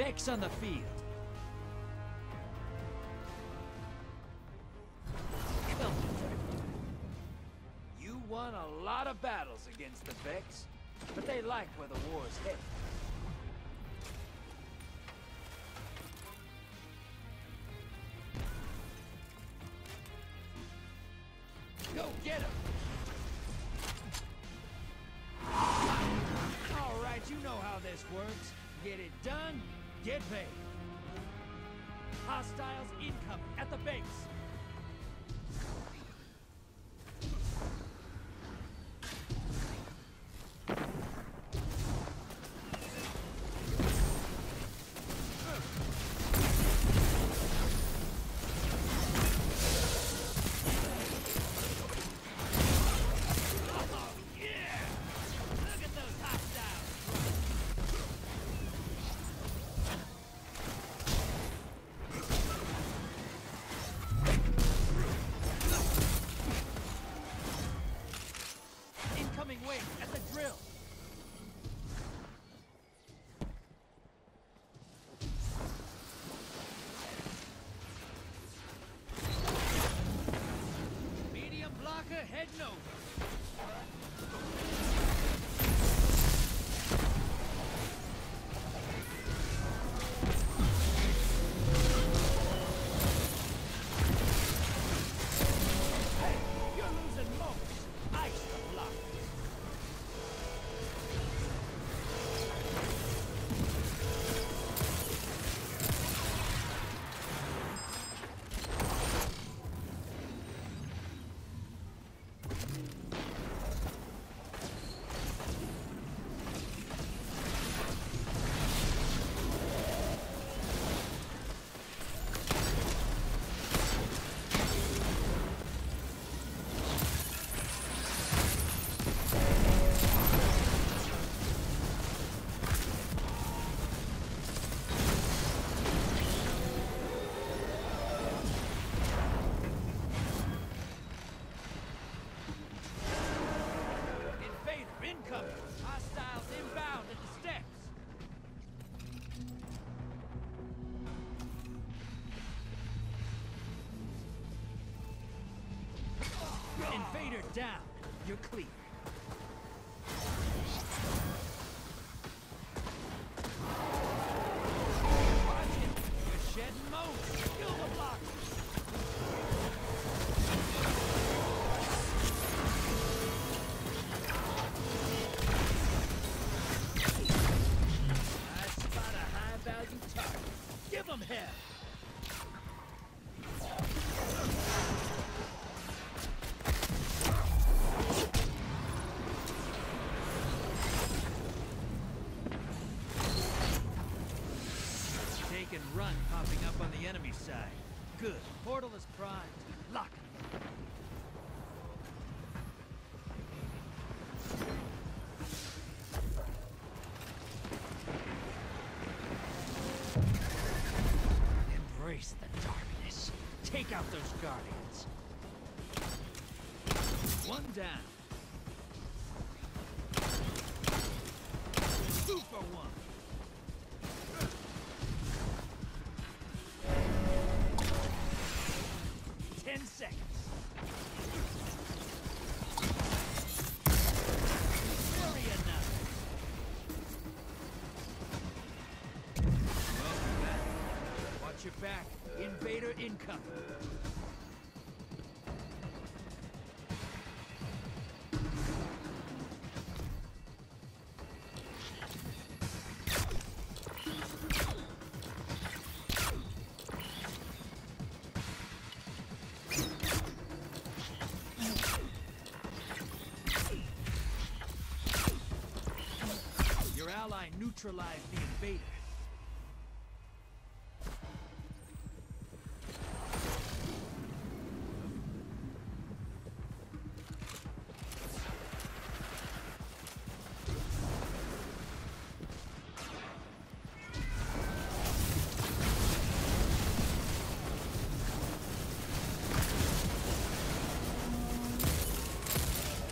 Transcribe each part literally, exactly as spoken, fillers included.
Vex on the field. Come on. You won a lot of battles against the Vex, but they like where the war's headed. Go get him! All right, you know how this works. Get it done, get paid. Hostiles incoming at the base. Wait at the drill. Medium blocker heading over. Hostiles inbound at the steps. Invader down. You're clear. Watch it. You're shedding motion. Kill the block. Give them hell! Take and run popping up on the enemy side. Good. Portal is primed. Lock it. Embrace the darkness. Take out those guardians. One down. Two for one. Ten seconds. Hurry enough. Welcome back. Watch your back. Invader incoming. Your ally neutralized the invader.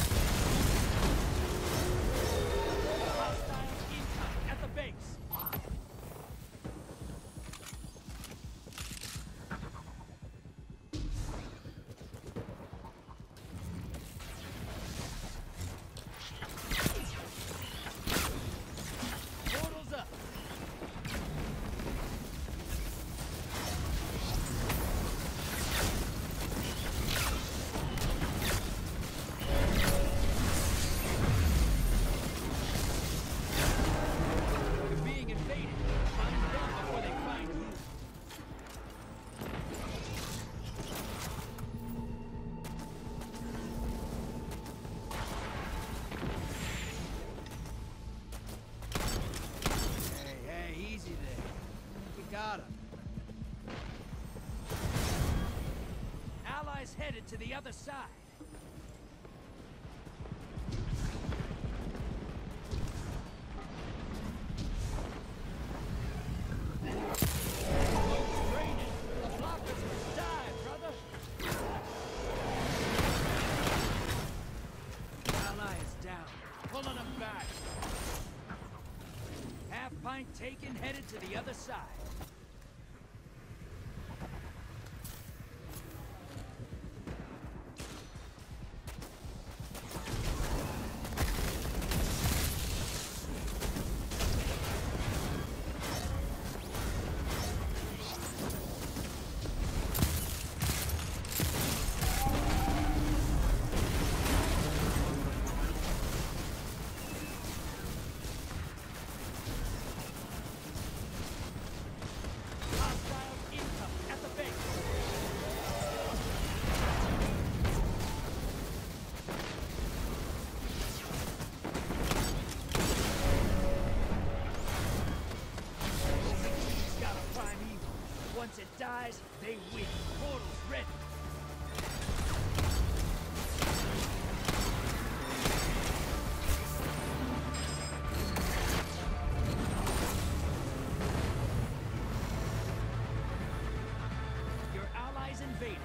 Hostiles incoming at the base. allies headed to the other side. Taken, headed to the other side. Once it dies, they win. Portal's ready. Your allies invaded.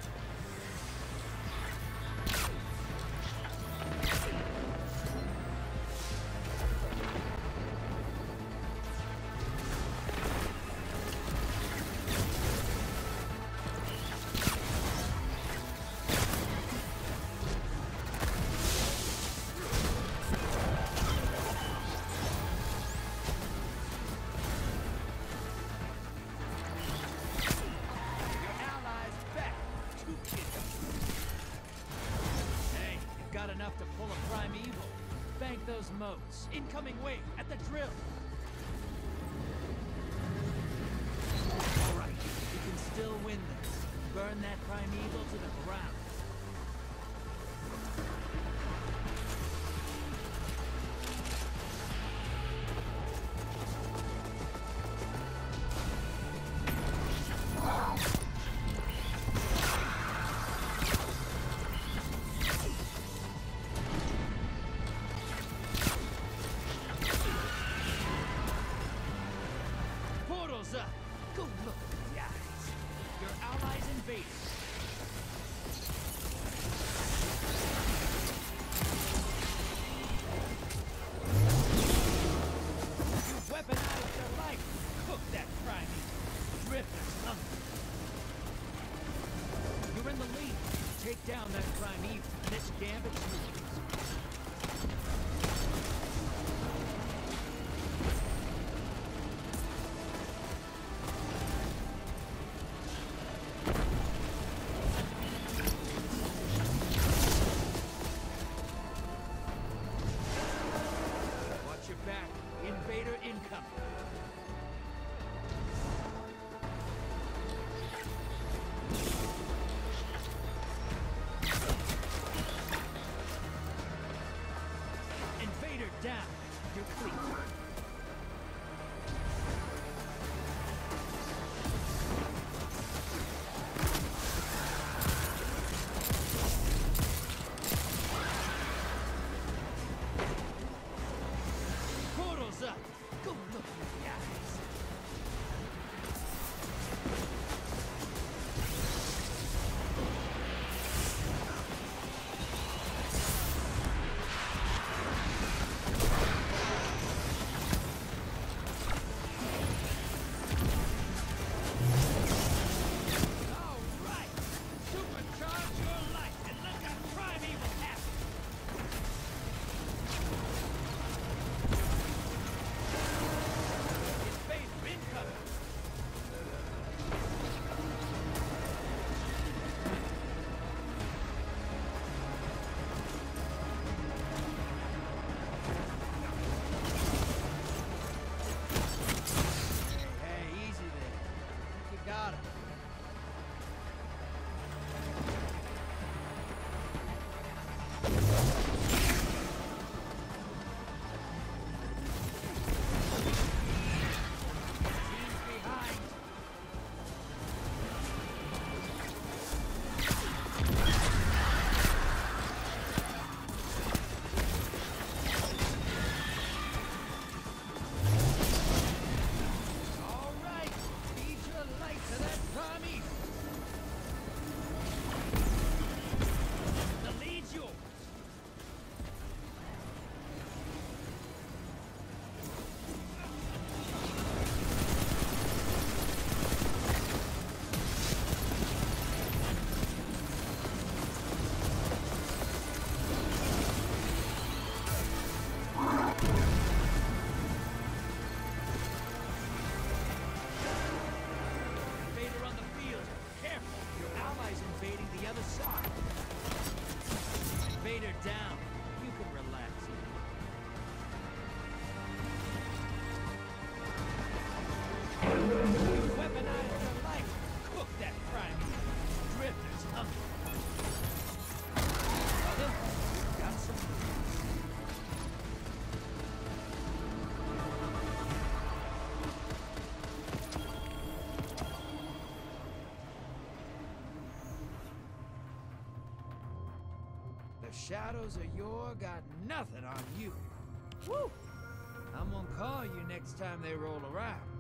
Enough to pull a primeval. Bank those motes. Incoming wave at the drill. All right, you can still win this. Burn that primeval to the ground. Up. Go look at the eyes. Your allies invaded. You weaponized your life. Cook that crime. Drifter's hungry. You're in the lead. Take down that primeval. This gambit's yours. Invader incoming. Invader down. You're clean. Up. Go look at the eyes. All right. Supercharge your life and let that primeval happen. Got him. Teams behind. the side. Vader down. You can relax. Weaponize the light. Cook that prime. Drifter's hungry. Got some. The shadows of yore got nothing on you. Woo! I'm gonna call you next time they roll around.